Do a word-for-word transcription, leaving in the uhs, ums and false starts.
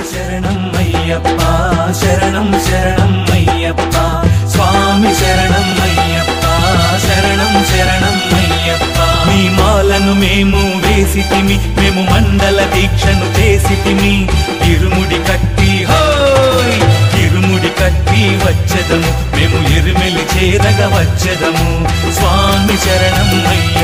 శరణం అయ్యప్ప శరణం శరణం అయ్యప్ప స్వామి శరణం అయ్యప్ప శరణం శరణం అయ్యప్ప మీ మాలను మేము వేసితిమి మేము మండల దీక్షను చేసితిమి ఇరుముడి కట్టి హోయ్ ఇరుముడి కట్టి వచ్చెదము మేము ఎరుమెలి చేరగ వచ్చెదము స్వామి శరణం అయ్యప్ప